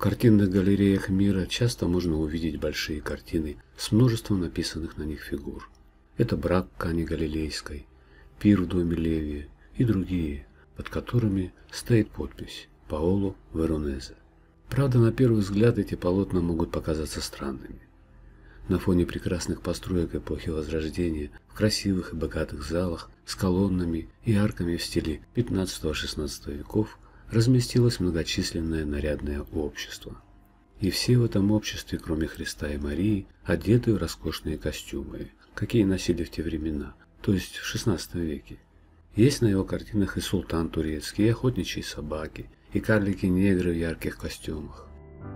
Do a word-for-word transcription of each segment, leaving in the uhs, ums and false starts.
картинных галереях мира часто можно увидеть большие картины с множеством написанных на них фигур. Это брак Кани Галилейской, пир в доме Левия и другие, под которыми стоит подпись Паоло Веронезе. Правда, на первый взгляд эти полотна могут показаться странными. На фоне прекрасных построек эпохи Возрождения в красивых и богатых залах с колоннами и арками в стиле пятнадцатого-шестнадцатого веков разместилось многочисленное нарядное общество. И все в этом обществе, кроме Христа и Марии, одеты в роскошные костюмы, какие носили в те времена, то есть в шестнадцатом веке. Есть на его картинах и султан турецкий, и охотничьи собаки, и карлики-негры в ярких костюмах.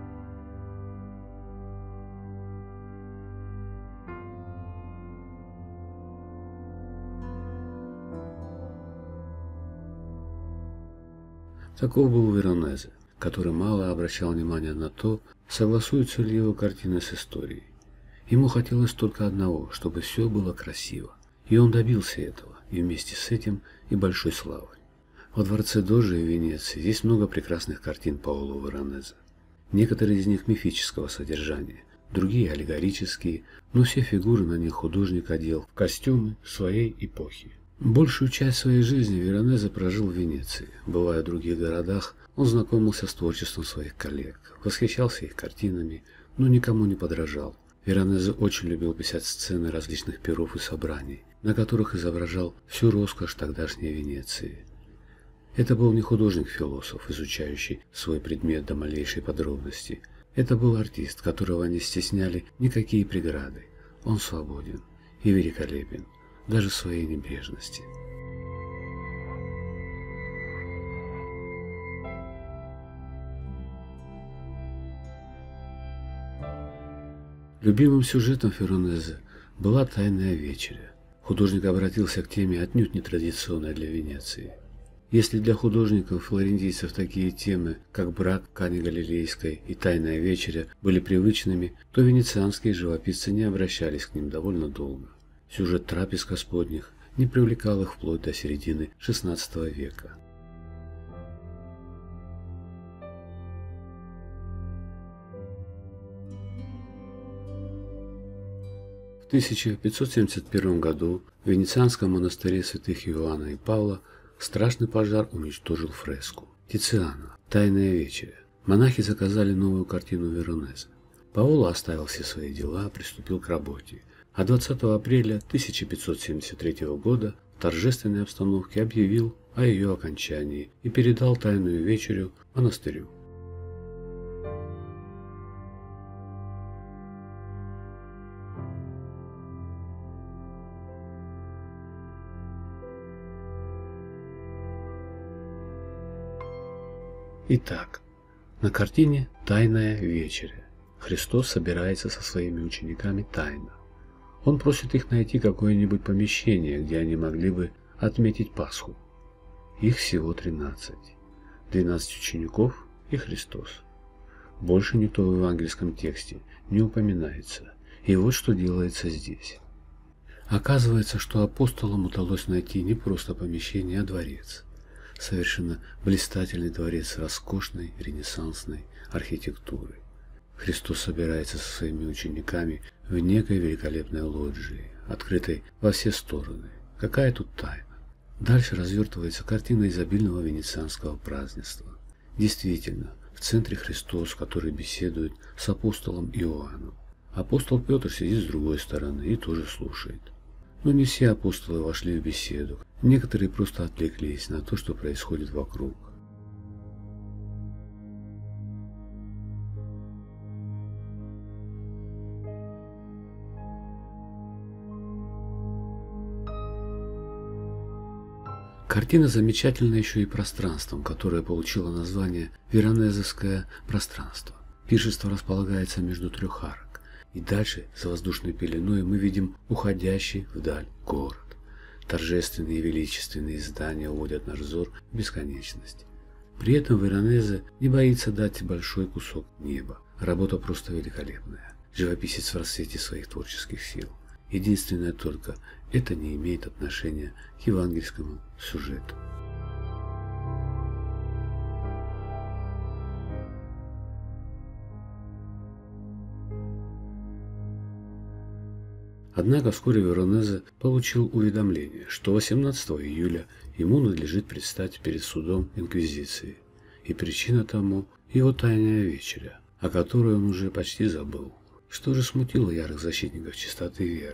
Таков был Веронезе, который мало обращал внимания на то, согласуются ли его картины с историей. Ему хотелось только одного, чтобы все было красиво. И он добился этого, и вместе с этим и большой славы. Во дворце Доджи в Венеции есть много прекрасных картин Паоло Веронезе. Некоторые из них мифического содержания, другие аллегорические, но все фигуры на них художник одел в костюмы своей эпохи. Большую часть своей жизни Веронезе прожил в Венеции. Бывая в других городах, он знакомился с творчеством своих коллег, восхищался их картинами, но никому не подражал. Веронезе очень любил писать сцены различных пиров и собраний, на которых изображал всю роскошь тогдашней Венеции. Это был не художник-философ, изучающий свой предмет до малейшей подробности. Это был артист, которого не стесняли никакие преграды. Он свободен и великолепен, даже в своей небрежности. Любимым сюжетом Веронезе была «Тайная вечеря». Художник обратился к теме отнюдь нетрадиционной для Венеции. Если для художников-флорентийцев такие темы, как брак Кани Галилейской и «Тайная вечеря», были привычными, то венецианские живописцы не обращались к ним довольно долго. Сюжет трапез Господних не привлекал их вплоть до середины шестнадцатого века. В тысяча пятьсот семьдесят первом году в венецианском монастыре святых Иоанна и Павла страшный пожар уничтожил фреску Тициана «Тайная вечеря». Монахи заказали новую картину Веронезе. Паоло оставил все свои дела, приступил к работе, а двадцатого апреля тысяча пятьсот семьдесят третьего года в торжественной обстановке объявил о ее окончании и передал «Тайную вечерю» монастырю. Итак, на картине «Тайная вечеря» Христос собирается со своими учениками тайно. Он просит их найти какое-нибудь помещение, где они могли бы отметить Пасху. Их всего тринадцать. двенадцать учеников и Христос. Больше никто в евангельском тексте не упоминается. И вот что делается здесь. Оказывается, что апостолам удалось найти не просто помещение, а дворец. Совершенно блистательный дворец роскошной ренессансной архитектуры. Христос собирается со своими учениками в некой великолепной лоджии, открытой во все стороны. Какая тут тайна? Дальше развертывается картина изобильного венецианского празднества. Действительно, в центре Христос, который беседует с апостолом Иоанном. Апостол Петр сидит с другой стороны и тоже слушает. Но не все апостолы вошли в беседу. Некоторые просто отвлеклись на то, что происходит вокруг. Картина замечательна еще и пространством, которое получило название «Веронезовское пространство». Пиршество располагается между трех арок, и дальше, за воздушной пеленой, мы видим уходящий вдаль город. Торжественные и величественные здания уводят наш взор в бесконечность. При этом Веронезе не боится дать большой кусок неба. Работа просто великолепная. Живописец в расцвете своих творческих сил. Единственное только, это не имеет отношения к евангельскому сюжету. Однако вскоре Веронезе получил уведомление, что восемнадцатого июля ему надлежит предстать перед судом Инквизиции, и причина тому – его тайная вечеря, о которой он уже почти забыл. Что же смутило ярых защитников чистоты веры?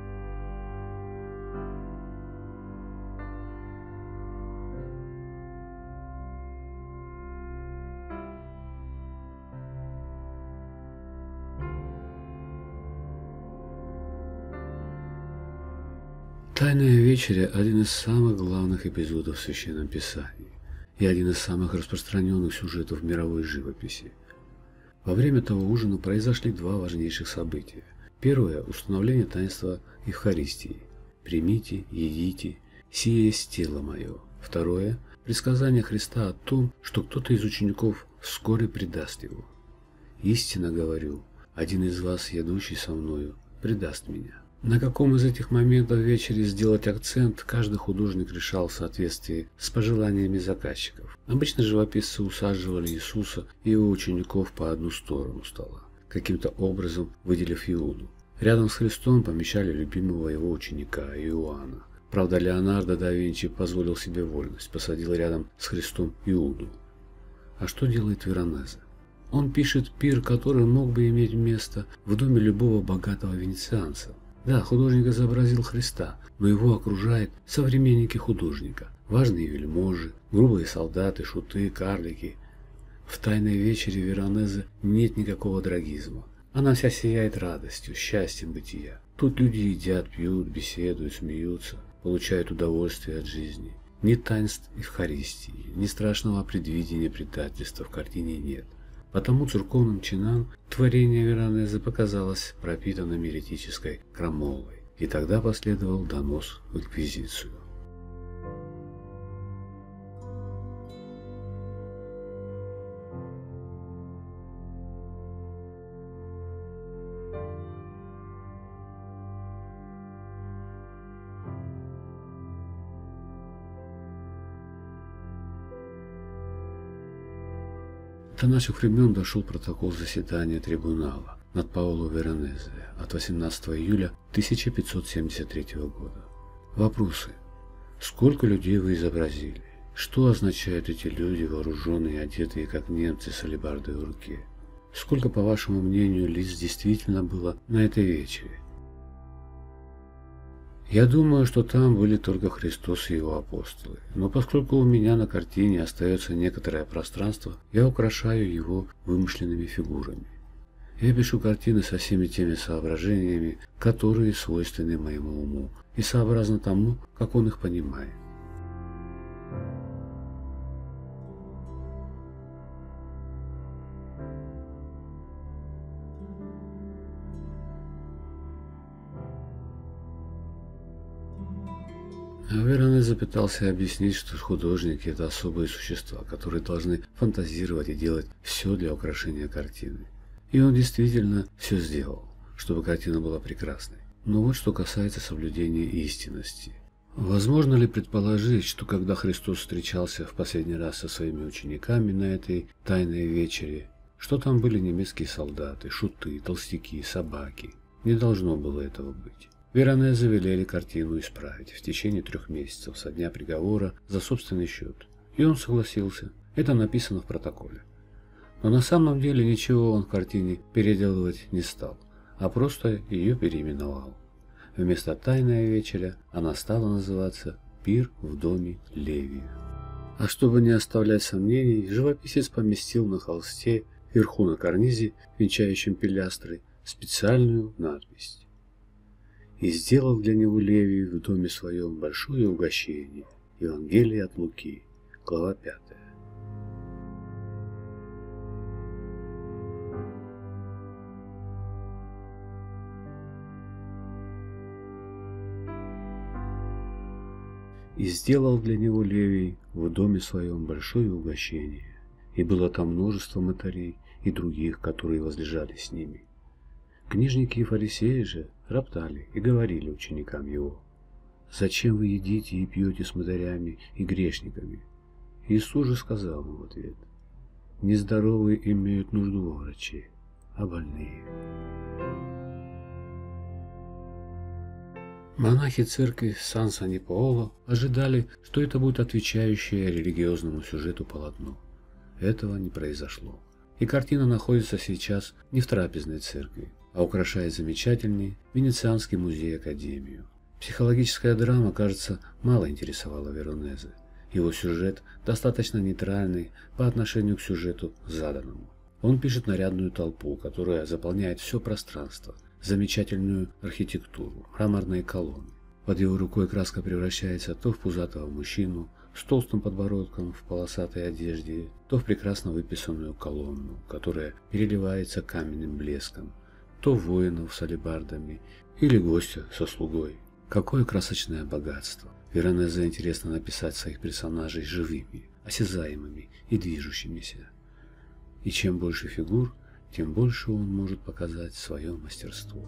Тайная вечеря – один из самых главных эпизодов в Священном Писании и один из самых распространенных сюжетов в мировой живописи. Во время того ужина произошли два важнейших события. Первое – установление таинства Евхаристии. «Примите, едите, сие есть тело мое». Второе – предсказание Христа о том, что кто-то из учеников вскоре предаст его. «Истинно говорю, один из вас, едущий со мною, предаст меня». На каком из этих моментов вечери сделать акцент, каждый художник решал в соответствии с пожеланиями заказчиков. Обычно живописцы усаживали Иисуса и его учеников по одну сторону стола, каким-то образом выделив Иуду. Рядом с Христом помещали любимого его ученика Иоанна. Правда, Леонардо да Винчи позволил себе вольность, посадил рядом с Христом Иуду. А что делает Веронезе? Он пишет пир, который мог бы иметь место в доме любого богатого венецианца. Да, художник изобразил Христа, но его окружают современники художника, важные вельможи, грубые солдаты, шуты, карлики. В тайной вечере Веронезе нет никакого трагизма. Она вся сияет радостью, счастьем бытия. Тут люди едят, пьют, беседуют, смеются, получают удовольствие от жизни. Ни таинств Евхаристии, ни страшного предвидения предательства в картине нет. Потому церковным чинам творение Веронезе показалось пропитанным еретической крамолой, и тогда последовал донос в Инквизицию. До наших времен дошел протокол заседания трибунала над Паоло Веронезе от восемнадцатого июля тысяча пятьсот семьдесят третьего года. Вопросы. Сколько людей вы изобразили? Что означают эти люди, вооруженные и одетые как немцы с алебардой в руке? Сколько, по вашему мнению, лиц действительно было на этой вечере? Я думаю, что там были только Христос и его апостолы, но поскольку у меня на картине остается некоторое пространство, я украшаю его вымышленными фигурами. Я пишу картины со всеми теми соображениями, которые свойственны моему уму, и сообразно тому, как он их понимает. Веронезе пытался объяснить, что художники – это особые существа, которые должны фантазировать и делать все для украшения картины. И он действительно все сделал, чтобы картина была прекрасной. Но вот что касается соблюдения истинности. Возможно ли предположить, что когда Христос встречался в последний раз со своими учениками на этой тайной вечере, что там были немецкие солдаты, шуты, толстяки, собаки? Не должно было этого быть. Веронезе велели картину исправить в течение трех месяцев со дня приговора за собственный счет. И он согласился. Это написано в протоколе. Но на самом деле ничего он в картине переделывать не стал, а просто ее переименовал. Вместо «Тайная вечеря» она стала называться «Пир в доме Левия». А чтобы не оставлять сомнений, живописец поместил на холсте, вверху на карнизе, венчающем пилястры, специальную надпись. И сделал для него Левий в доме своем большое угощение. Евангелие от Луки, глава пятая. И сделал для него Левий в доме своем большое угощение, и было там множество мытарей и других, которые возлежали с ними. Книжники и фарисеи же роптали и говорили ученикам его: «Зачем вы едите и пьете с мытарями и грешниками?» Иисус же сказал им в ответ: «Нездоровые имеют нужду во враче, а больные». Монахи церкви Сан-Сани-Паоло ожидали, что это будет отвечающее религиозному сюжету полотно. Этого не произошло. И картина находится сейчас не в трапезной церкви, а украшает замечательный Венецианский музей-академию. Психологическая драма, кажется, мало интересовала Веронезе. Его сюжет достаточно нейтральный по отношению к сюжету заданному. Он пишет нарядную толпу, которая заполняет все пространство, замечательную архитектуру, мраморные колонны. Под его рукой краска превращается то в пузатого мужчину с толстым подбородком в полосатой одежде, то в прекрасно выписанную колонну, которая переливается каменным блеском, то в воинов с алебардами или гостя со слугой. Какое красочное богатство! Веронезе интересно написать своих персонажей живыми, осязаемыми и движущимися. И чем больше фигур, тем больше он может показать свое мастерство.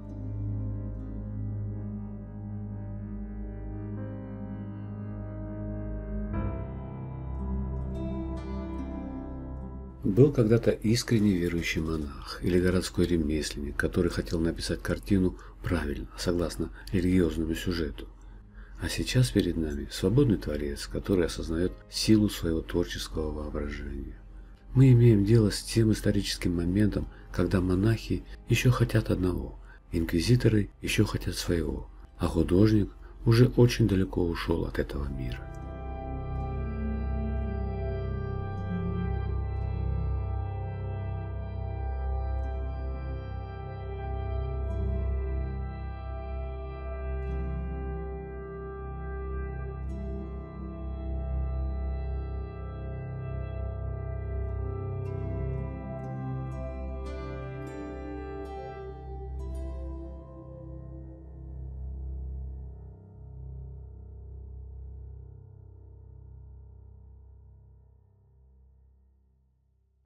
Был когда-то искренне верующий монах или городской ремесленник, который хотел написать картину правильно, согласно религиозному сюжету. А сейчас перед нами свободный творец, который осознает силу своего творческого воображения. Мы имеем дело с тем историческим моментом, когда монахи еще хотят одного, инквизиторы еще хотят своего, а художник уже очень далеко ушел от этого мира.